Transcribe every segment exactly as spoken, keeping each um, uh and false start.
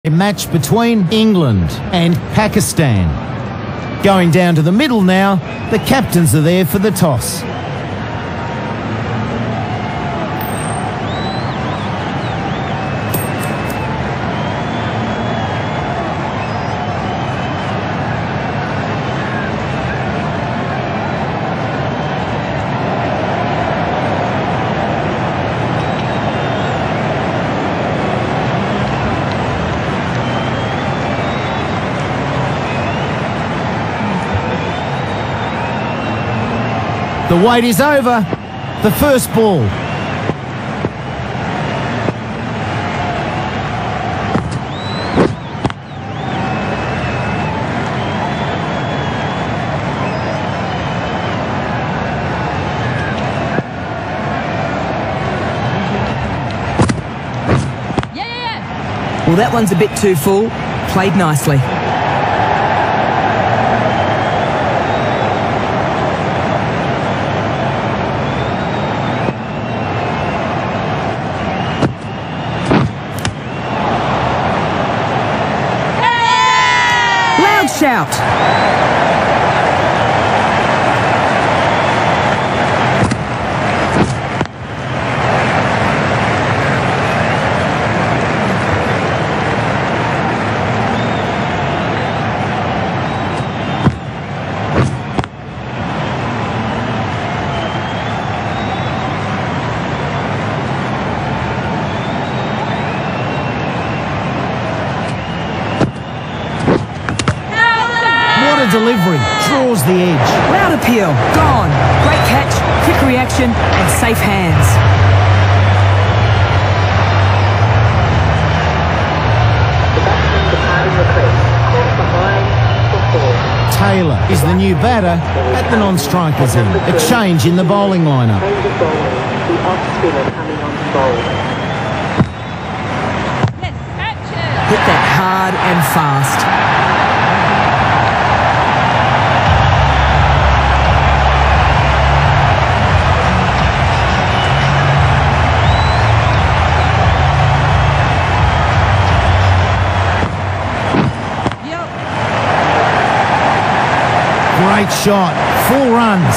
A match between England and Pakistan. Going down to the middle now, the captains are there for the toss. The wait is over. The first ball. Yeah. Well, that one's a bit too full. Played nicely. Shout. Delivery draws the edge. Loud appeal, gone. Great catch, quick reaction, and safe hands. Taylor is the new batter at the non-strikers end. A change in the bowling lineup. Hit that hard and fast. Great shot, four runs.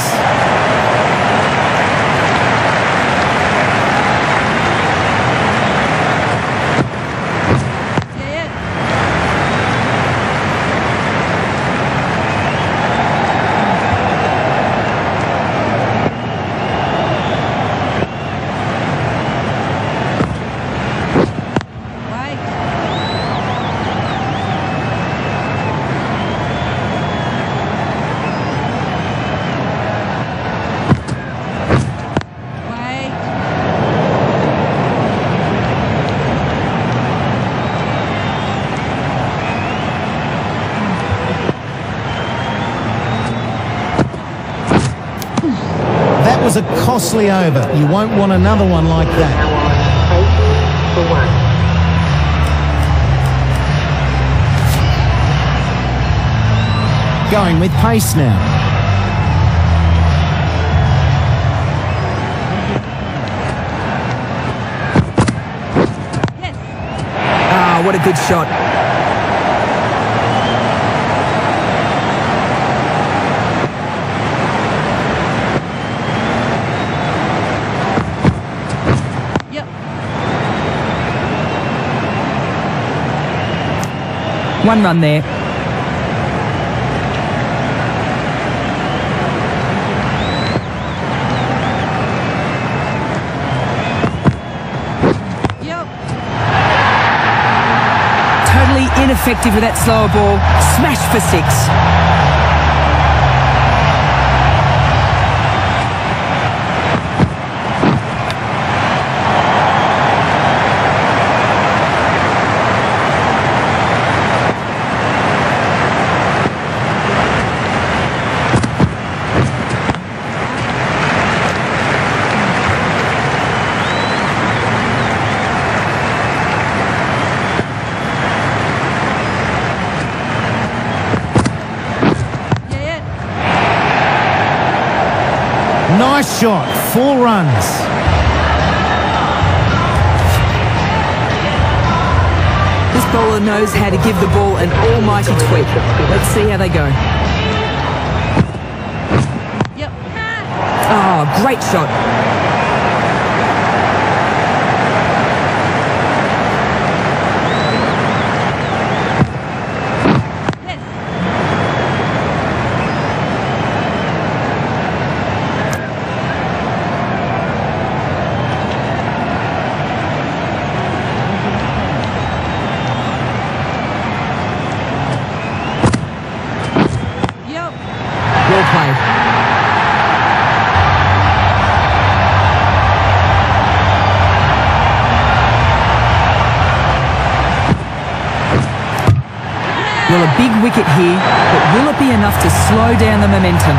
Was a costly over. You won't want another one like that. Going with pace now. Ah, what a good shot. One run there. Yep. Totally ineffective with that slower ball. Smash for six. Nice shot, four runs. This bowler knows how to give the ball an almighty tweak. Let's see how they go. Yep. Oh, great shot. Well played. Well, a big wicket here, but will it be enough to slow down the momentum?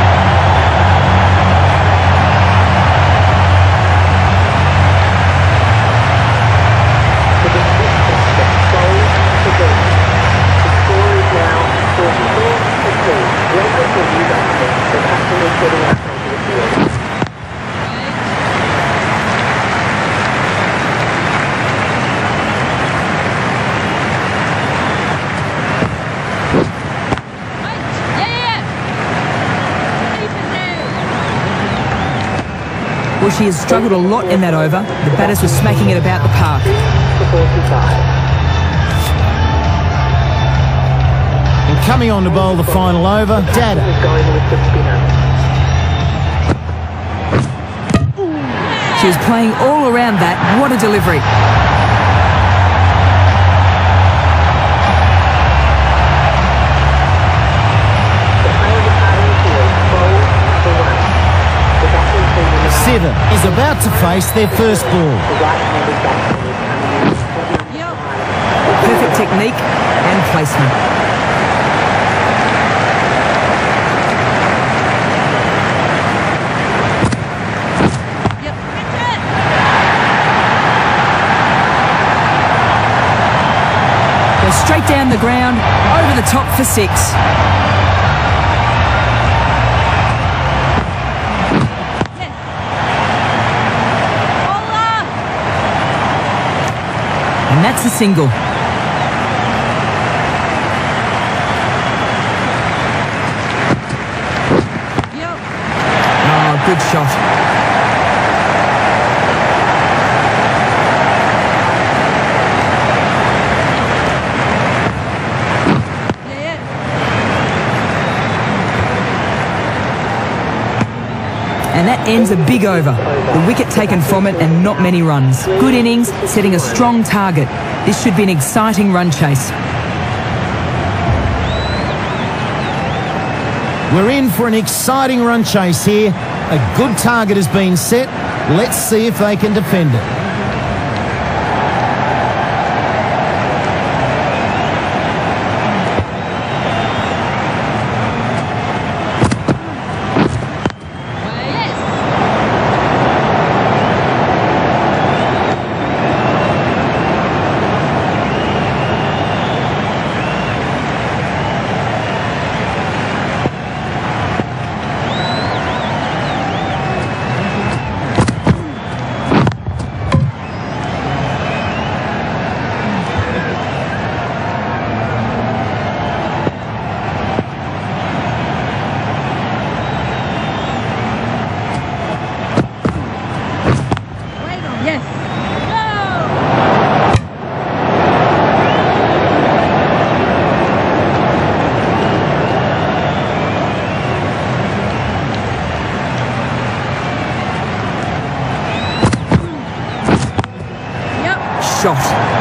Well, she has struggled a lot in that over. The batters were smacking it about the park. And coming on to bowl the final over, Dada. She was playing all around that. What a delivery. Siddha is about to face their first ball. Perfect technique and placement. Goes straight down the ground, over the top for six. And that's a single. Oh, good shot. And that ends a big over. The wicket taken from it and not many runs. Good innings, setting a strong target. This should be an exciting run chase. We're in for an exciting run chase here. A good target has been set. Let's see if they can defend it. Shot.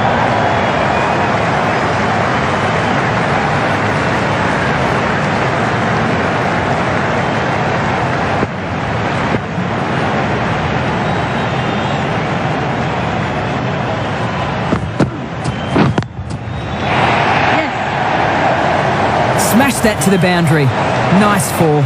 Smash that to the boundary. Nice fall.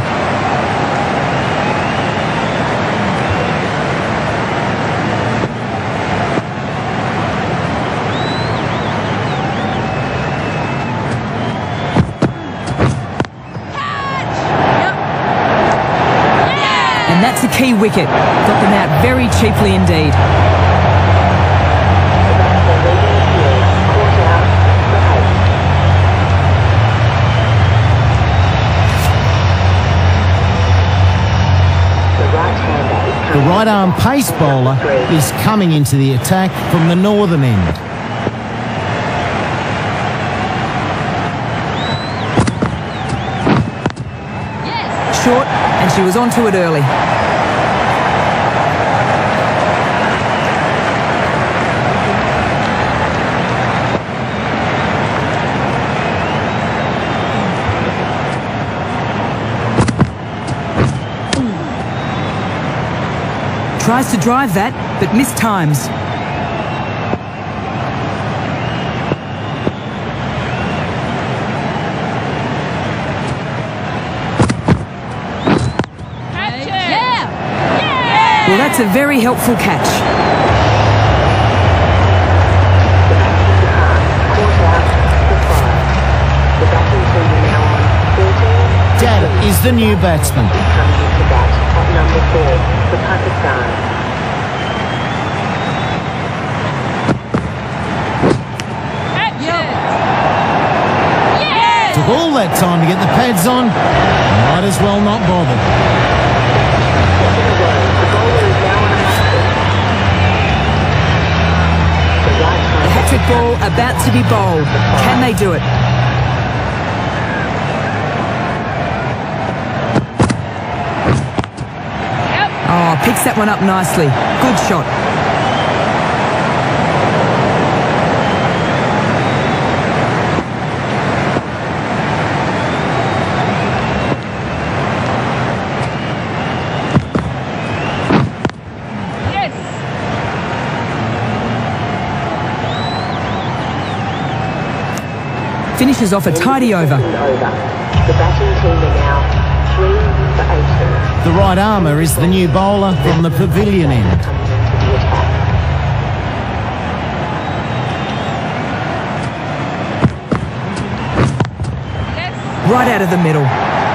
And that's a key wicket. Got them out very cheaply indeed. right-arm pace bowler is coming into the attack from the northern end. Short, and she was onto it early. Tries to drive that, but mistimes. Well, that's a very helpful catch. Data is the new batsman. Number four for Pakistan. Took all that time to get the pads on. Might as well not bother. The hat-trick ball about to be bowled. Can they do it? Oh, picks that one up nicely. Good shot. Yes. Finishes off a tidy over. The batting team are now three for eighteen. The right armour is the new bowler from the pavilion end. Coming into the attack. Yes. Right out of the middle.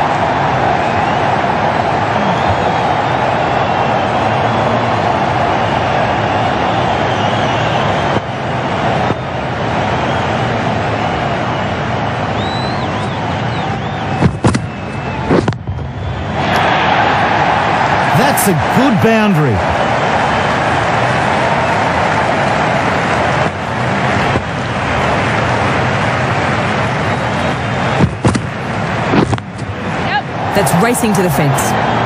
That's a good boundary. Yep. That's racing to the fence.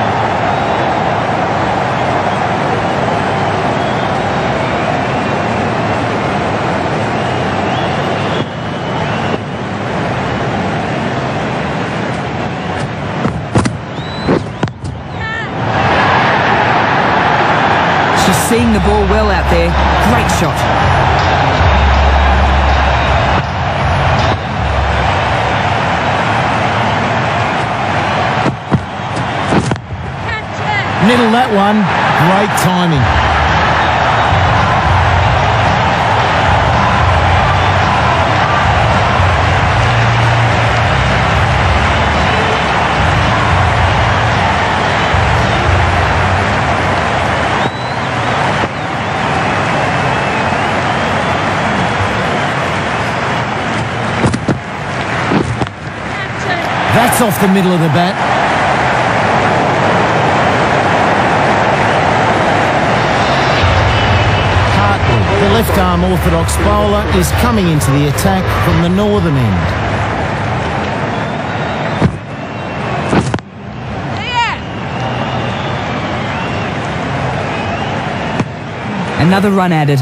She's seeing the ball well out there. Great shot. Middle that one. Great timing. That's off the middle of the bat. Hartley, the left-arm orthodox bowler, is coming into the attack from the northern end. Another run added.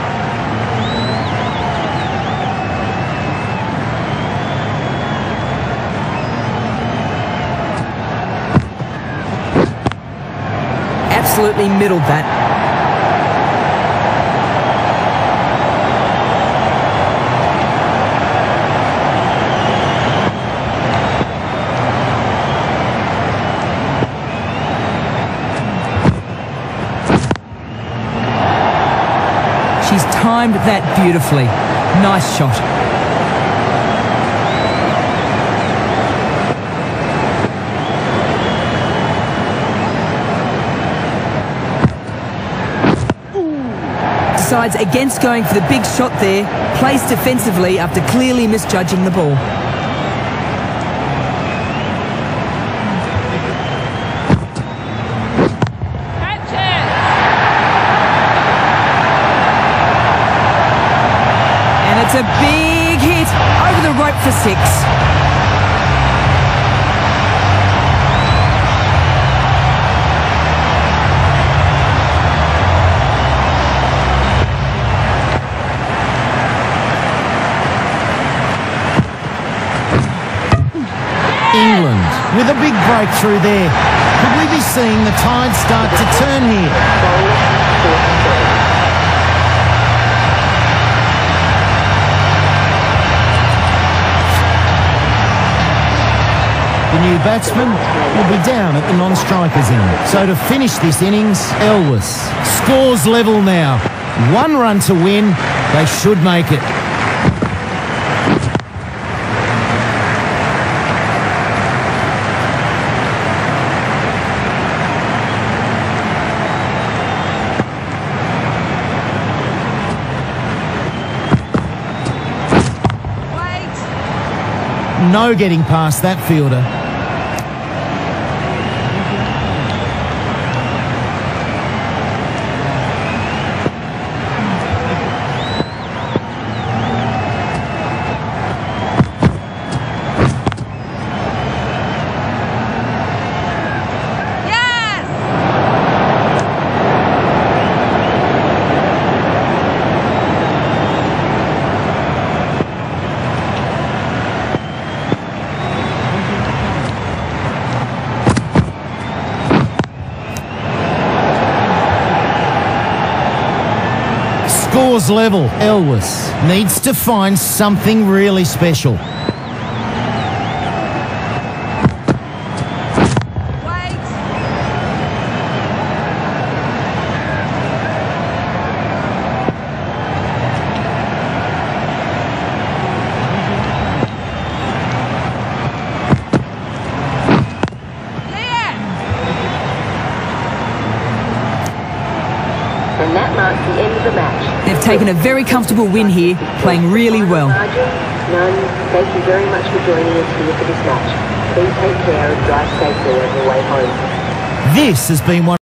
Absolutely middled that. She's timed that beautifully. Nice shot. Decides against going for the big shot there, plays defensively after clearly misjudging the ball. Catch it. It's a big hit over the rope for six. England with a big breakthrough there. Could we be seeing the tide start to turn here? The new batsman will be down at the non-strikers end. So to finish this innings, Elwes scores level now. One run to win. They should make it. No getting past that fielder. Scores level. Elwes needs to find something really special. And that marks the end of the match. They've taken a very comfortable win here, playing really well. None, thank you very much for joining us here for this match. Please take care and drive safely on your way home. This has been one